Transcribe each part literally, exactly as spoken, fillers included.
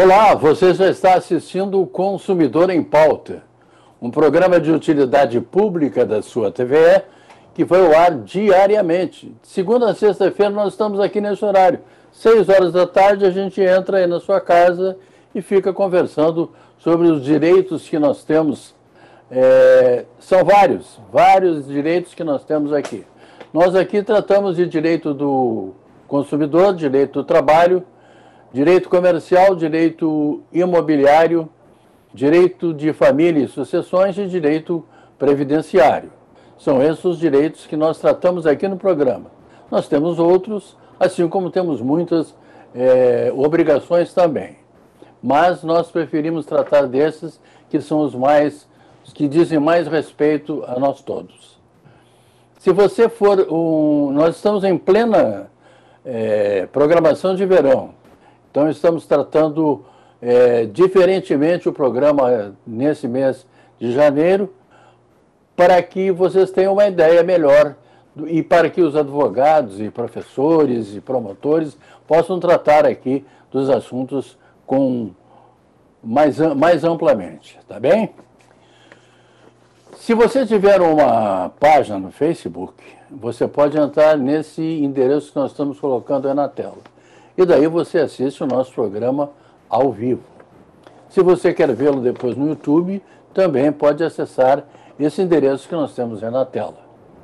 Olá, você já está assistindo o Consumidor em Pauta, um programa de utilidade pública da sua T V E, que vai ao ar diariamente. De segunda a sexta-feira nós estamos aqui nesse horário. Seis horas da tarde a gente entra aí na sua casa e fica conversando sobre os direitos que nós temos. É, são vários, vários direitos que nós temos aqui. Nós aqui tratamos de direito do consumidor, direito do trabalho, direito comercial, direito imobiliário, direito de família e sucessões e direito previdenciário. São esses os direitos que nós tratamos aqui no programa. Nós temos outros, assim como temos muitas é, obrigações também. Mas nós preferimos tratar desses que são os mais, os que dizem mais respeito a nós todos. Se você for um... Nós estamos em plena é, programação de verão. Então, estamos tratando é, diferentemente o programa nesse mês de janeiro, para que vocês tenham uma ideia melhor e para que os advogados e professores e promotores possam tratar aqui dos assuntos com mais, mais amplamente, tá bem? Se você tiver uma página no Facebook, você pode entrar nesse endereço que nós estamos colocando aí na tela. E daí você assiste o nosso programa ao vivo. Se você quer vê-lo depois no YouTube, também pode acessar esse endereço que nós temos aí na tela.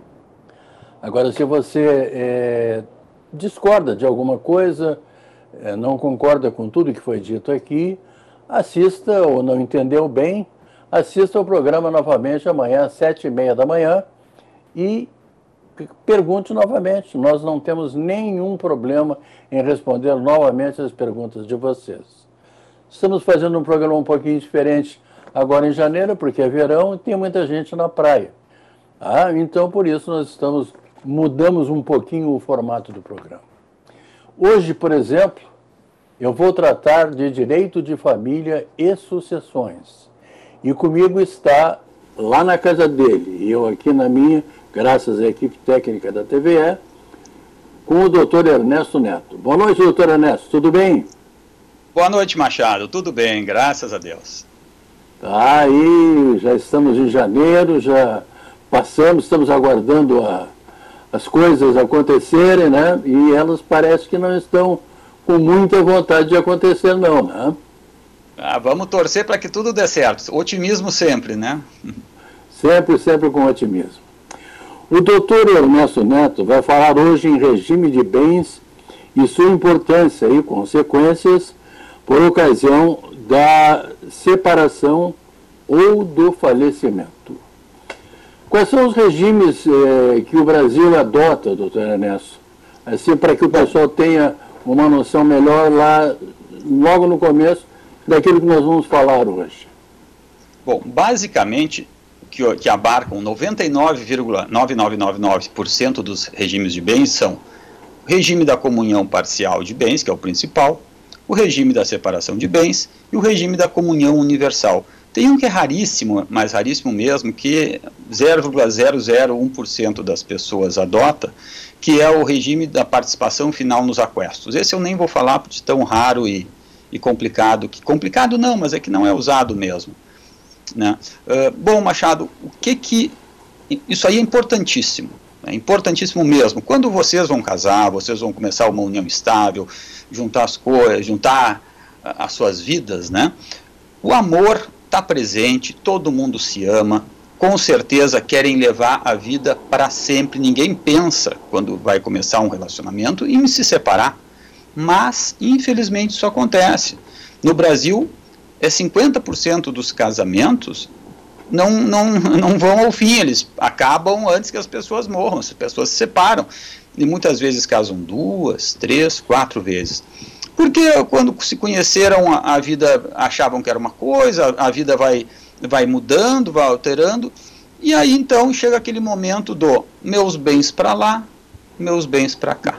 Agora, se você é, discorda de alguma coisa, é, não concorda com tudo que foi dito aqui, assista, ou não entendeu bem, assista o programa novamente amanhã às sete e meia da manhã e pergunte novamente. Nós não temos nenhum problema em responder novamente as perguntas de vocês. Estamos fazendo um programa um pouquinho diferente agora em janeiro, porque é verão e tem muita gente na praia. Ah, então, por isso, nós estamos mudamos um pouquinho o formato do programa. Hoje, por exemplo, eu vou tratar de direito de família e sucessões. E comigo está, lá na casa dele, e eu aqui na minha, graças à equipe técnica da T V E, com o doutor Ernesto Neto. Boa noite, doutor Ernesto, tudo bem? Boa noite, Machado, tudo bem, graças a Deus. Tá, aí já estamos em janeiro, já passamos, estamos aguardando a, as coisas acontecerem, né? E elas parecem que não estão com muita vontade de acontecer, não, né? Ah, vamos torcer para que tudo dê certo. Otimismo sempre, né? Sempre, sempre com otimismo. O doutor Ernesto Neto vai falar hoje em regime de bens e sua importância e consequências por ocasião da separação ou do falecimento. Quais são os regimes eh, que o Brasil adota, doutor Ernesto? Assim, para que o pessoal tenha uma noção melhor lá, logo no começo, daquilo que nós vamos falar hoje. Bom, basicamente, que, que abarcam noventa e nove vírgula nove nove nove nove por cento dos regimes de bens são o regime da comunhão parcial de bens, que é o principal, o regime da separação de bens e o regime da comunhão universal. Tem um que é raríssimo, mas raríssimo mesmo, que zero vírgula zero zero um por cento das pessoas adota, que é o regime da participação final nos aquestos. Esse eu nem vou falar de tão raro e, e complicado. Que, complicado não, mas é que não é usado mesmo. Né? Uh, bom, Machado, o que que... Isso aí é importantíssimo. É importantíssimo mesmo. Quando vocês vão casar, vocês vão começar uma união estável, juntar as coisas, juntar as suas vidas, né? O amor está presente, todo mundo se ama, com certeza querem levar a vida para sempre. Ninguém pensa, quando vai começar um relacionamento, em se separar. Mas, infelizmente, isso acontece. No Brasil, é cinquenta por cento dos casamentos não, não, não vão ao fim, eles acabam antes que as pessoas morram, as pessoas se separam. E muitas vezes casam duas, três, quatro vezes. Porque quando se conheceram, a, a vida achavam que era uma coisa, a vida vai, vai mudando, vai alterando, e aí então chega aquele momento do meus bens para lá, meus bens para cá.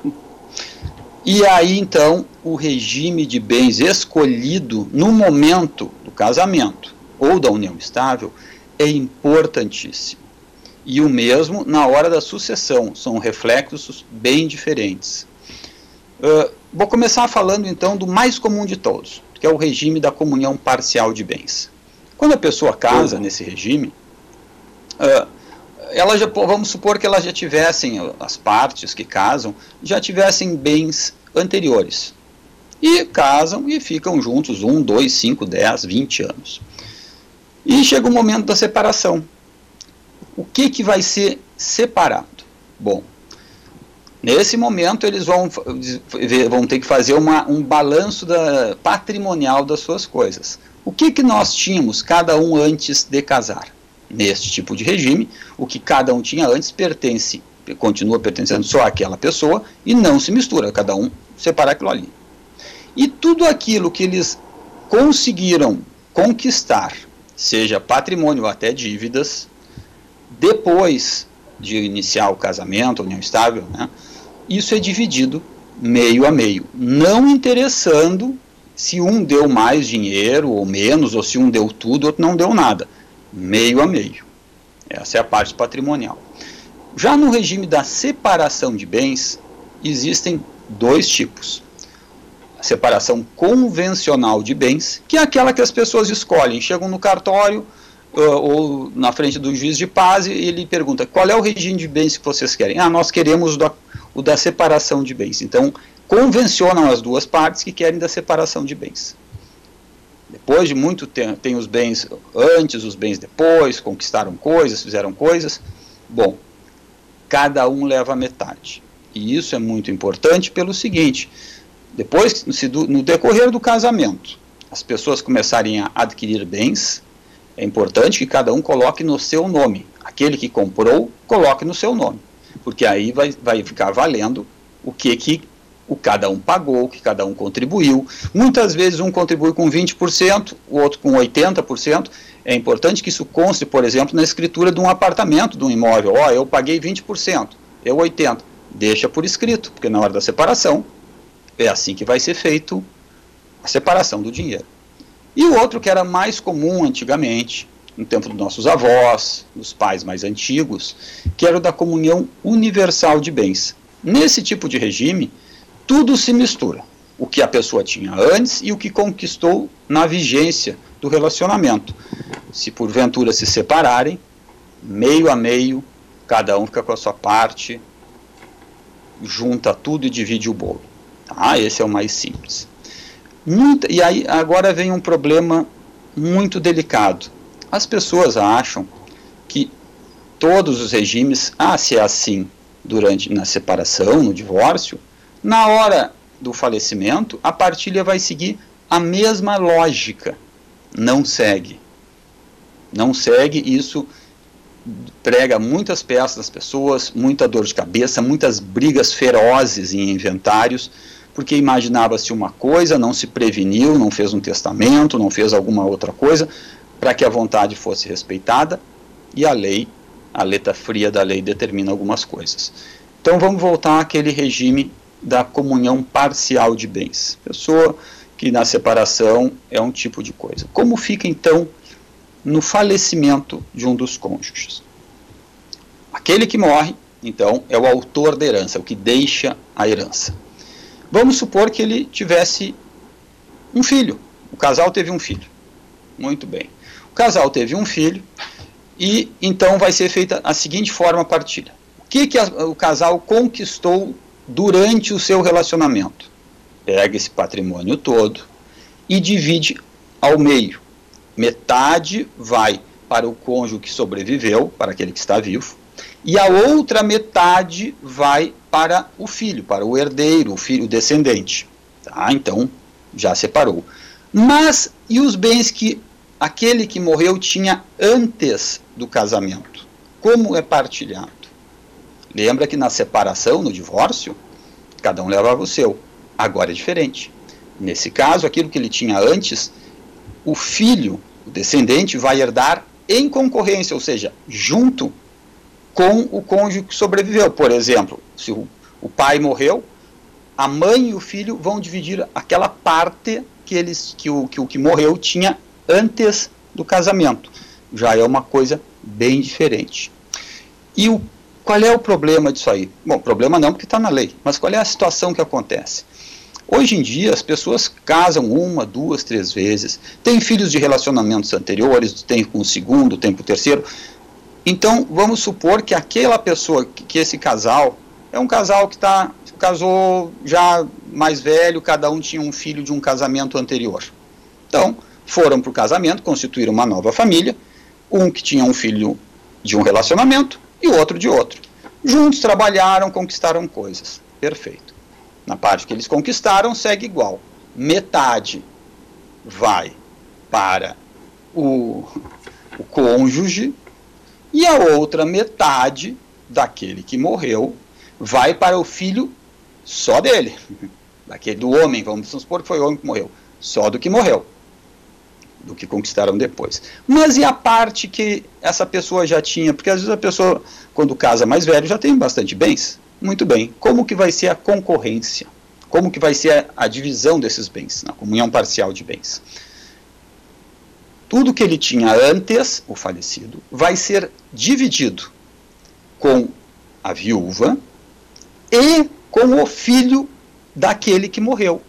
E aí então o regime de bens escolhido no momento do casamento ou da união estável é importantíssimo. E o mesmo na hora da sucessão, são reflexos bem diferentes. Uh, vou começar falando então do mais comum de todos, que é o regime da comunhão parcial de bens. Quando a pessoa casa nesse regime, uh, ela já, vamos supor que elas já tivessem, as partes que casam, já tivessem bens anteriores. E casam e ficam juntos um, dois, cinco, dez, vinte anos. E chega o momento da separação. O que, que vai ser separado? Bom, nesse momento eles vão, vão ter que fazer uma, um balanço da, patrimonial das suas coisas. O que, que nós tínhamos cada um antes de casar? Neste tipo de regime, o que cada um tinha antes pertence, continua pertencendo só àquela pessoa e não se mistura, cada um separa aquilo ali. E tudo aquilo que eles conseguiram conquistar, seja patrimônio ou até dívidas, depois de iniciar o casamento, a união estável, né, isso é dividido meio a meio, não interessando se um deu mais dinheiro ou menos, ou se um deu tudo, outro não deu nada. Meio a meio. Essa é a parte patrimonial. Já no regime da separação de bens, existem dois tipos. A separação convencional de bens, que é aquela que as pessoas escolhem, chegam no cartório uh, ou na frente do juiz de paz e ele pergunta, qual é o regime de bens que vocês querem? Ah, nós queremos o da, o da separação de bens. Então, convencionam as duas partes que querem da separação de bens. Depois de muito tempo, tem os bens antes, os bens depois, conquistaram coisas, fizeram coisas. Bom, cada um leva metade. E isso é muito importante pelo seguinte, depois, no decorrer do casamento, as pessoas começarem a adquirir bens, é importante que cada um coloque no seu nome. Aquele que comprou, coloque no seu nome. Porque aí vai, vai ficar valendo o que que o cada um pagou, o que cada um contribuiu. Muitas vezes um contribui com vinte por cento, o outro com oitenta por cento. É importante que isso conste, por exemplo, na escritura de um apartamento, de um imóvel. Ó, oh, eu paguei vinte por cento, eu oitenta por cento. Deixa por escrito, porque na hora da separação, é assim que vai ser feito a separação do dinheiro. E o outro que era mais comum antigamente, no tempo dos nossos avós, dos pais mais antigos, que era o da comunhão universal de bens. Nesse tipo de regime, tudo se mistura, o que a pessoa tinha antes e o que conquistou na vigência do relacionamento. Se porventura se separarem, meio a meio, cada um fica com a sua parte, junta tudo e divide o bolo. Tá? Esse é o mais simples. Muita, e aí agora vem um problema muito delicado. As pessoas acham que todos os regimes, ah, se é assim durante, na separação, no divórcio, na hora do falecimento, a partilha vai seguir a mesma lógica. Não segue. Não segue, isso prega muitas peças das pessoas, muita dor de cabeça, muitas brigas ferozes em inventários, porque imaginava-se uma coisa, não se preveniu, não fez um testamento, não fez alguma outra coisa, para que a vontade fosse respeitada, e a lei, a letra fria da lei determina algumas coisas. Então vamos voltar àquele regime da comunhão parcial de bens. Pessoa que na separação é um tipo de coisa. Como fica então no falecimento de um dos cônjuges? Aquele que morre, então, é o autor da herança, o que deixa a herança. Vamos supor que ele tivesse um filho. O casal teve um filho. Muito bem. O casal teve um filho e então vai ser feita a seguinte forma a partilha. O que, que a, o casal conquistou durante o seu relacionamento? Pega esse patrimônio todo e divide ao meio. Metade vai para o cônjuge que sobreviveu, para aquele que está vivo, e a outra metade vai para o filho, para o herdeiro, o filho, o descendente. Tá? Então, já separou. Mas, e os bens que aquele que morreu tinha antes do casamento? Como é partilhado? Lembra que na separação, no divórcio, cada um levava o seu. Agora é diferente. Nesse caso, aquilo que ele tinha antes, o filho, o descendente, vai herdar em concorrência, ou seja, junto com o cônjuge que sobreviveu. Por exemplo, se o, o pai morreu, a mãe e o filho vão dividir aquela parte que, eles, que, o, que o que morreu tinha antes do casamento. Já é uma coisa bem diferente. E o, qual é o problema disso aí? Bom, problema não, porque está na lei, mas qual é a situação que acontece? Hoje em dia, as pessoas casam uma, duas, três vezes, têm filhos de relacionamentos anteriores, tem com o segundo, tem com o terceiro. Então, vamos supor que aquela pessoa, que, que esse casal, é um casal que tá, casou já mais velho, cada um tinha um filho de um casamento anterior. Então, foram para o casamento, constituíram uma nova família, um que tinha um filho de um relacionamento e o outro de outro. Juntos trabalharam, conquistaram coisas. Perfeito. Na parte que eles conquistaram, segue igual. Metade vai para o, o cônjuge e a outra metade daquele que morreu vai para o filho só dele. Daquele, do homem, vamos supor que foi o homem que morreu. Só do que morreu. Do que conquistaram depois. Mas e a parte que essa pessoa já tinha? Porque às vezes a pessoa, quando casa mais velho, já tem bastante bens. Muito bem. Como que vai ser a concorrência? Como que vai ser a, a divisão desses bens? Na comunhão parcial de bens. Tudo que ele tinha antes, o falecido, vai ser dividido com a viúva e com o filho daquele que morreu.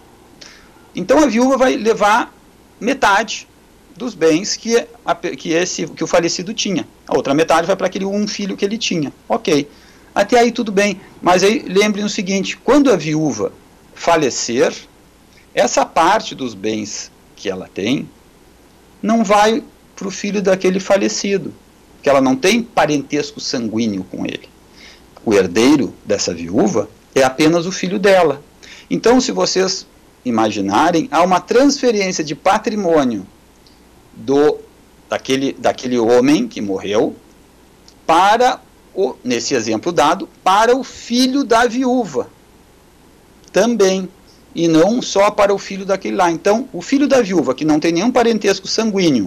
Então a viúva vai levar metade dos bens que, a, que, esse, que o falecido tinha. A outra metade vai para aquele um filho que ele tinha. Ok. Até aí tudo bem. Mas aí lembrem o seguinte, quando a viúva falecer, essa parte dos bens que ela tem não vai para o filho daquele falecido, porque ela não tem parentesco sanguíneo com ele. O herdeiro dessa viúva é apenas o filho dela. Então, se vocês imaginarem, há uma transferência de patrimônio do, daquele, daquele homem que morreu para, o, nesse exemplo dado, para o filho da viúva também, e não só para o filho daquele lá. Então, o filho da viúva, que não tem nenhum parentesco sanguíneo,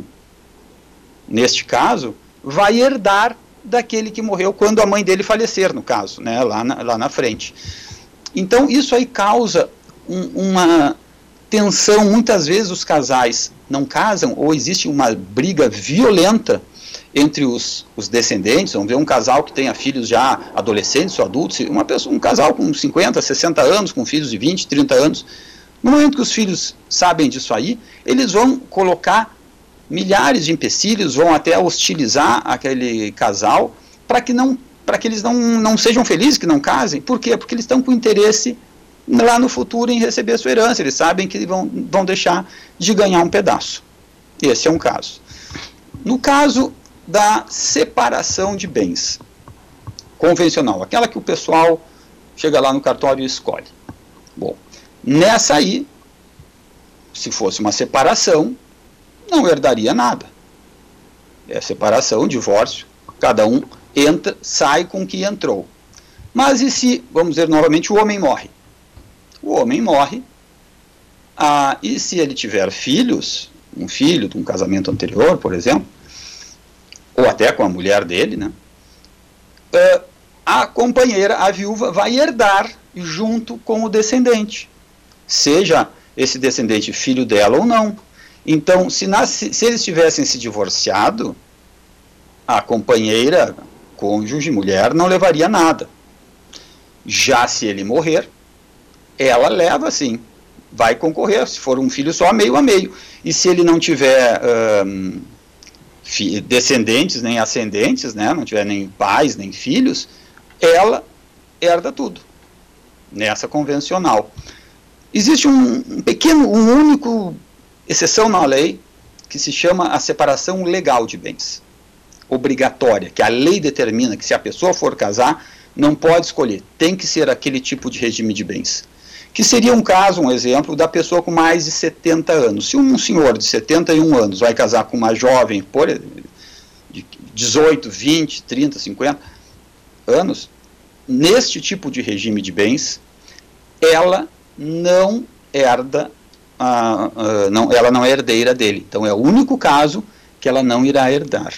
neste caso, vai herdar daquele que morreu quando a mãe dele falecer, no caso, né, lá, na, lá na frente. Então, isso aí causa um, uma tensão. Muitas vezes os casais não casam, ou existe uma briga violenta entre os, os descendentes. Vamos ver um casal que tenha filhos já adolescentes ou adultos, uma pessoa, um casal com cinquenta, sessenta anos, com filhos de vinte, trinta anos. No momento que os filhos sabem disso aí, eles vão colocar milhares de empecilhos, vão até hostilizar aquele casal para que, não, para que eles não, não sejam felizes, que não casem. Por quê? Porque eles estão com interesse lá no futuro em receber a sua herança. Eles sabem que vão, vão deixar de ganhar um pedaço. Esse é um caso. No caso da separação de bens convencional, aquela que o pessoal chega lá no cartório e escolhe. Bom, nessa aí, se fosse uma separação, não herdaria nada. É separação, divórcio, cada um entra, sai com o que entrou. Mas e se, vamos dizer novamente, o homem morre? O homem morre, ah, e se ele tiver filhos, um filho de um casamento anterior, por exemplo, ou até com a mulher dele, né, uh, a companheira, a viúva, vai herdar junto com o descendente, seja esse descendente filho dela ou não. Então, se, nasce, se eles tivessem se divorciado, a companheira, cônjuge, mulher, não levaria nada. Já se ele morrer, ela leva sim, vai concorrer, se for um filho só, meio a meio. E se ele não tiver um, descendentes nem ascendentes, né, não tiver nem pais nem filhos, ela herda tudo, nessa convencional. Existe um, um pequeno, um único exceção na lei, que se chama a separação legal de bens, obrigatória, que a lei determina que se a pessoa for casar, não pode escolher, tem que ser aquele tipo de regime de bens. Que seria um caso, um exemplo, da pessoa com mais de setenta anos. Se um senhor de setenta e um anos vai casar com uma jovem por de dezoito, vinte, trinta, cinquenta anos, neste tipo de regime de bens, ela não herda, ah, ah, não, ela não é herdeira dele. Então é o único caso que ela não irá herdar.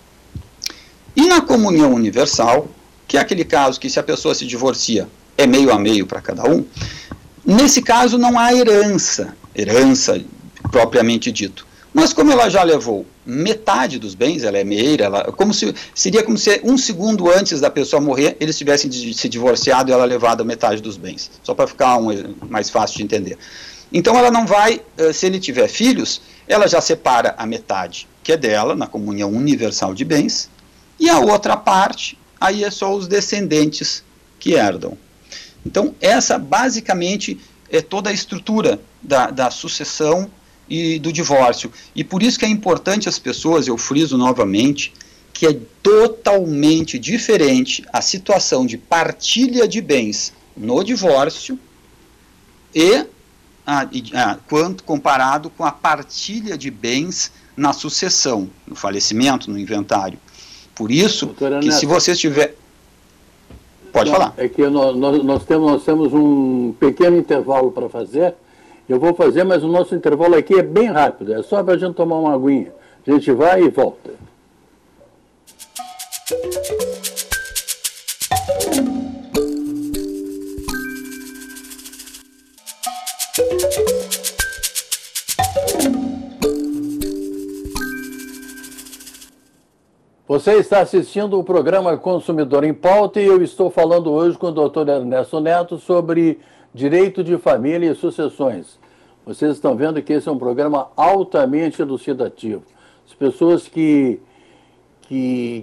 E na comunhão universal, que é aquele caso que se a pessoa se divorcia, é meio a meio para cada um, nesse caso não há herança, herança propriamente dito. Mas como ela já levou metade dos bens, ela é meia, ela, como se, seria como se um segundo antes da pessoa morrer, eles tivessem de, se divorciado e ela levado a metade dos bens, só para ficar um, mais fácil de entender. Então ela não vai, se ele tiver filhos, ela já separa a metade, que é dela, na comunhão universal de bens, e a outra parte, aí é só os descendentes que herdam. Então essa basicamente é toda a estrutura da, da sucessão e do divórcio. E por isso que é importante as pessoas, eu friso novamente, que é totalmente diferente a situação de partilha de bens no divórcio e, a, a, quanto comparado com a partilha de bens na sucessão, no falecimento, no inventário. Por isso Doutora que Nessa, se você estiver... Pode não, falar. É que nós, nós, temos, nós temos um pequeno intervalo para fazer. Eu vou fazer, mas o nosso intervalo aqui é bem rápido, é só para a gente tomar uma aguinha. A gente vai e volta. Você está assistindo o programa Consumidor em Pauta e eu estou falando hoje com o doutor Ernesto Neto sobre direito de família e sucessões. Vocês estão vendo que esse é um programa altamente elucidativo. As pessoas que, que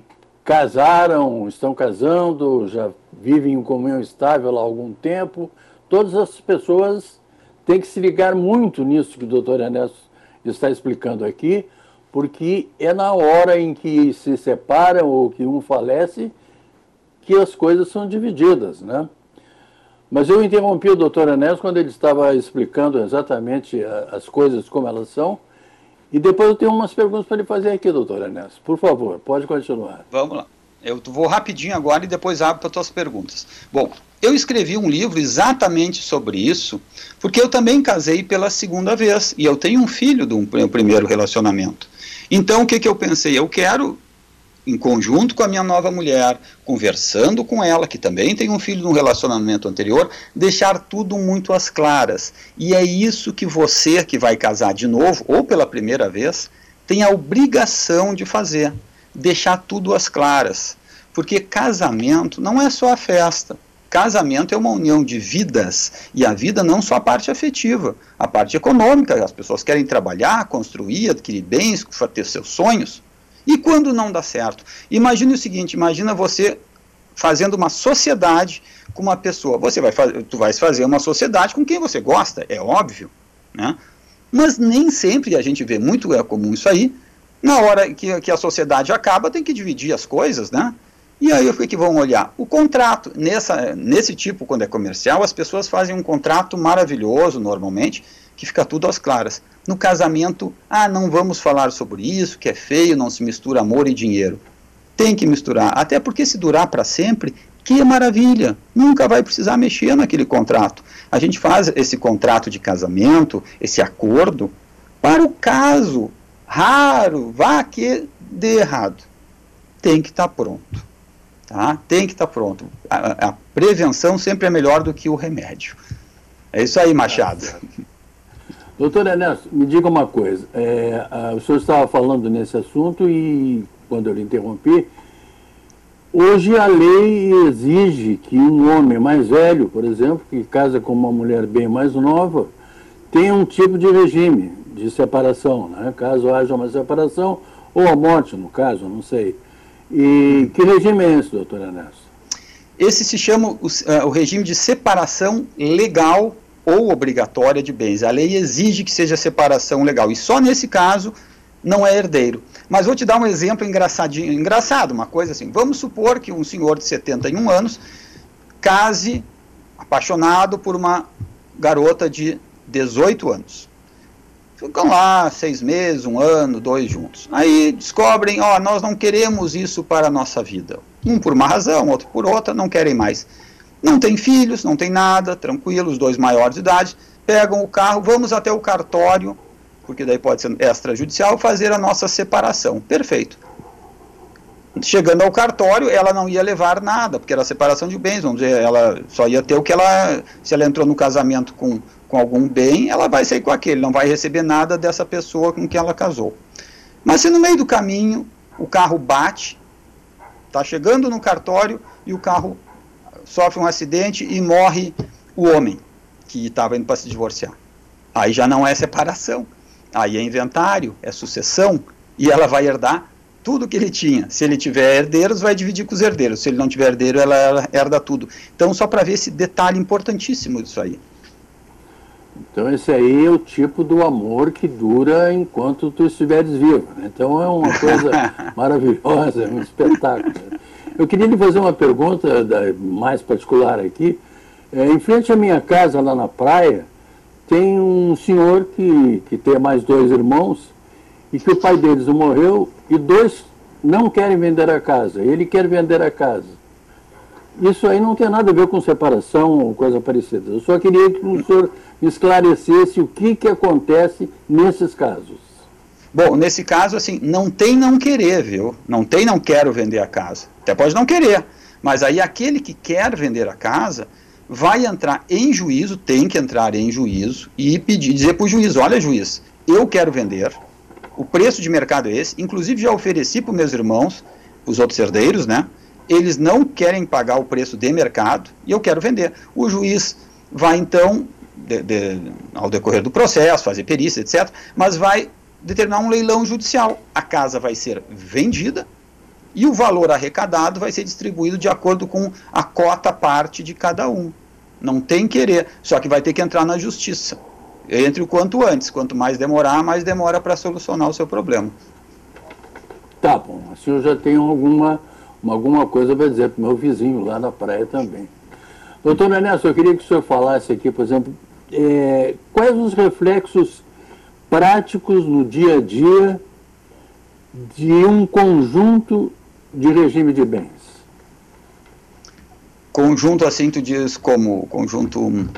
casaram, estão casando, já vivem em comunhão estável há algum tempo, todas as pessoas têm que se ligar muito nisso que o doutor Ernesto está explicando aqui, porque é na hora em que se separam ou que um falece que as coisas são divididas, né? Mas eu interrompi o doutor Ernesto quando ele estava explicando exatamente as coisas como elas são. E depois eu tenho umas perguntas para ele fazer aqui, doutor Ernesto. Por favor, pode continuar. Vamos lá. Eu vou rapidinho agora e depois abro para as tuas perguntas. Bom, eu escrevi um livro exatamente sobre isso, porque eu também casei pela segunda vez. E eu tenho um filho do meu primeiro relacionamento. Então, o que, que eu pensei? Eu quero, em conjunto com a minha nova mulher, conversando com ela, que também tem um filho de um relacionamento anterior, deixar tudo muito às claras. E é isso que você, que vai casar de novo, ou pela primeira vez, tem a obrigação de fazer, deixar tudo às claras. Porque casamento não é só a festa. Casamento é uma união de vidas, e a vida não só a parte afetiva, a parte econômica, as pessoas querem trabalhar, construir, adquirir bens, ter seus sonhos. E quando não dá certo? Imagine o seguinte, imagina você fazendo uma sociedade com uma pessoa. Você vai, tu vai fazer uma sociedade com quem você gosta, é óbvio, né? Mas nem sempre, a gente vê muito, é comum isso aí, na hora que, que a sociedade acaba, tem que dividir as coisas, né? E aí o que, que vão olhar? O contrato, nessa, nesse tipo, quando é comercial, as pessoas fazem um contrato maravilhoso, normalmente, que fica tudo às claras. No casamento, ah, não vamos falar sobre isso, que é feio, não se mistura amor e dinheiro. Tem que misturar, até porque se durar para sempre, que maravilha, nunca vai precisar mexer naquele contrato. A gente faz esse contrato de casamento, esse acordo, para o caso raro, vá que dê errado. Tem que estar pronto. Tá? Tem que estar pronto. A, a prevenção sempre é melhor do que o remédio. É isso aí, Machado. Doutor Ernesto, me diga uma coisa. É, a, o senhor estava falando nesse assunto e, quando eu lhe interrompi, hoje a lei exige que um homem mais velho, por exemplo, que casa com uma mulher bem mais nova, tenha um tipo de regime de separação, né? Caso haja uma separação, ou a morte, no caso, não sei. E que regime é esse, doutor Ernesto? Esse se chama o, uh, o regime de separação legal ou obrigatória de bens. A lei exige que seja separação legal, e só nesse caso não é herdeiro. Mas vou te dar um exemplo engraçadinho, engraçado, uma coisa assim. Vamos supor que um senhor de setenta e um anos case apaixonado por uma garota de dezoito anos. Ficam lá seis meses, um ano, dois juntos. Aí descobrem, ó, nós não queremos isso para a nossa vida. Um por uma razão, outro por outra, não querem mais. Não tem filhos, não tem nada, tranquilo, os dois maiores de idade, pegam o carro, vamos até o cartório, porque daí pode ser extrajudicial, fazer a nossa separação. Perfeito. Chegando ao cartório, ela não ia levar nada, porque era separação de bens, vamos dizer, ela só ia ter o que ela, se ela entrou no casamento com, com algum bem, ela vai sair com aquele, não vai receber nada dessa pessoa com quem ela casou. Mas se no meio do caminho o carro bate, está chegando no cartório e o carro sofre um acidente e morre o homem que estava indo para se divorciar. Aí já não é separação, aí é inventário, é sucessão, e ela vai herdar tudo que ele tinha. Se ele tiver herdeiros, vai dividir com os herdeiros. Se ele não tiver herdeiro, ela, ela herda tudo. Então, só para ver esse detalhe importantíssimo disso aí. Então, esse aí é o tipo do amor que dura enquanto tu estiveres vivo, né? Então, é uma coisa maravilhosa, é um espetáculo. Eu queria lhe fazer uma pergunta da, mais particular aqui. É, em frente à minha casa, lá na praia, tem um senhor que, que tem mais dois irmãos e que o pai deles morreu e dois não querem vender a casa. Ele quer vender a casa. Isso aí não tem nada a ver com separação ou coisa parecida. Eu só queria que o senhor me esclarecesse o que, que acontece nesses casos. Bom, nesse caso, assim, não tem não querer, viu? Não tem não quero vender a casa. Até pode não querer, mas aí aquele que quer vender a casa vai entrar em juízo, tem que entrar em juízo e pedir, dizer para o juiz, olha juiz, eu quero vender, o preço de mercado é esse, inclusive já ofereci para os meus irmãos, os outros herdeiros, né? Eles não querem pagar o preço de mercado e eu quero vender. O juiz vai então, de, de, ao decorrer do processo, fazer perícia, etcétera, mas vai determinar um leilão judicial. A casa vai ser vendida e o valor arrecadado vai ser distribuído de acordo com a cota parte de cada um. Não tem querer, só que vai ter que entrar na justiça. Entre o quanto antes. Quanto mais demorar, mais demora para solucionar o seu problema. Tá bom, assim eu já tenho alguma, alguma coisa para dizer para o meu vizinho lá na praia também. Doutor Ernesto, eu queria que o senhor falasse aqui, por exemplo, é, quais os reflexos práticos no dia a dia de um conjunto de regime de bens? Conjunto, assim, tu diz como? Conjunto...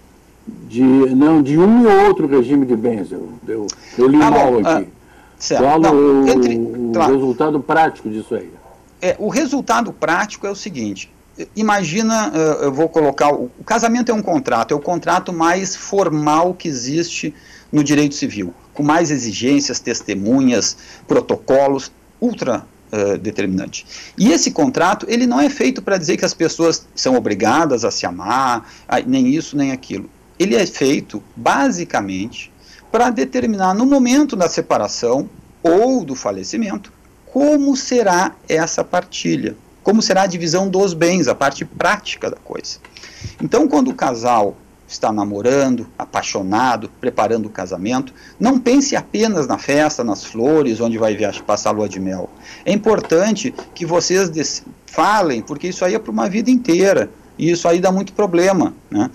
De, não, de um e outro regime de bens. Eu, eu, eu li ah, mal bom, aqui. Ah, certo. Qual não, o, entre, o claro. resultado prático disso aí? É, o resultado prático é o seguinte, imagina, eu vou colocar, o, o casamento é um contrato, é o contrato mais formal que existe no direito civil, com mais exigências, testemunhas, protocolos, ultra uh, determinante. E esse contrato, ele não é feito para dizer que as pessoas são obrigadas a se amar, a, nem isso, nem aquilo. Ele é feito, basicamente, para determinar no momento da separação ou do falecimento, como será essa partilha, como será a divisão dos bens, a parte prática da coisa. Então, quando o casal está namorando, apaixonado, preparando o casamento, não pense apenas na festa, nas flores, onde vai viajar, passar a lua de mel. É importante que vocês falem, porque isso aí é para uma vida inteira, e isso aí dá muito problema, né?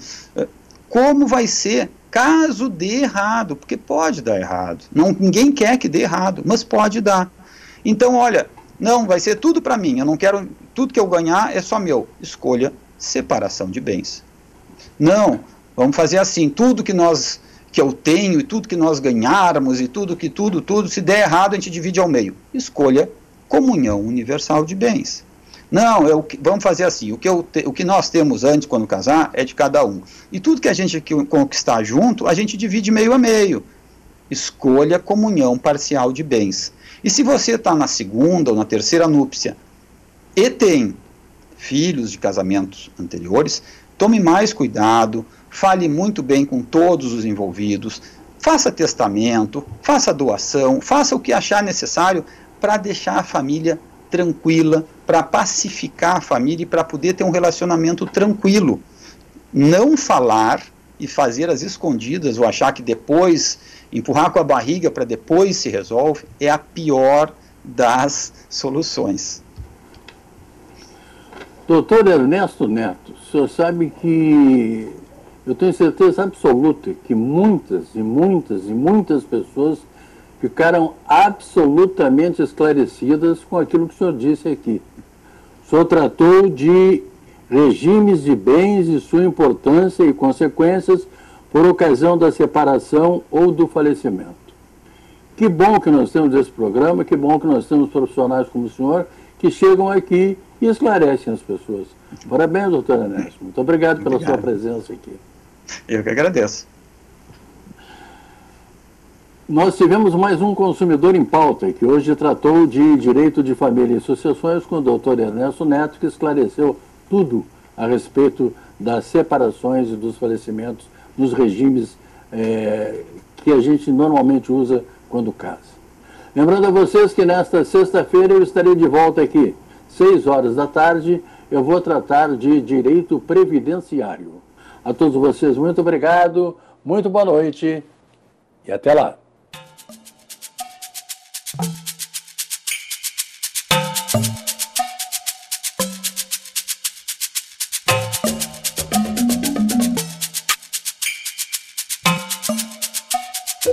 Como vai ser caso dê errado, porque pode dar errado. Não, ninguém quer que dê errado, mas pode dar. Então, olha, não, vai ser tudo para mim, eu não quero, tudo que eu ganhar é só meu. Escolha separação de bens. Não, vamos fazer assim, tudo que nós, que eu tenho, e tudo que nós ganharmos, e tudo que tudo, tudo, se der errado, a gente divide ao meio. Escolha comunhão universal de bens. Não, eu, vamos fazer assim, o que, eu te, o que nós temos antes, quando casar, é de cada um. E tudo que a gente conquistar junto, a gente divide meio a meio. Escolha comunhão parcial de bens. E se você está na segunda ou na terceira núpcia e tem filhos de casamentos anteriores, tome mais cuidado, fale muito bem com todos os envolvidos, faça testamento, faça doação, faça o que achar necessário para deixar a família tranquila, para pacificar a família e para poder ter um relacionamento tranquilo. Não falar e fazer as escondidas ou achar que depois, empurrar com a barriga para depois se resolve, é a pior das soluções. Doutor Ernesto Neto, o senhor sabe que eu tenho certeza absoluta que muitas e muitas e muitas pessoas ficaram absolutamente esclarecidas com aquilo que o senhor disse aqui. O senhor tratou de regimes de bens e sua importância e consequências por ocasião da separação ou do falecimento. Que bom que nós temos esse programa, que bom que nós temos profissionais como o senhor que chegam aqui e esclarecem as pessoas. Parabéns, doutor Ernesto. Muito obrigado pela obrigado. sua presença aqui. Eu que agradeço. Nós tivemos mais um Consumidor em Pauta, que hoje tratou de direito de família e sucessões com o doutor Ernesto Neto, que esclareceu tudo a respeito das separações e dos falecimentos nos regimes é, que a gente normalmente usa quando casa. Lembrando a vocês que nesta sexta-feira eu estarei de volta aqui, seis horas da tarde, eu vou tratar de direito previdenciário. A todos vocês, muito obrigado, muito boa noite e até lá.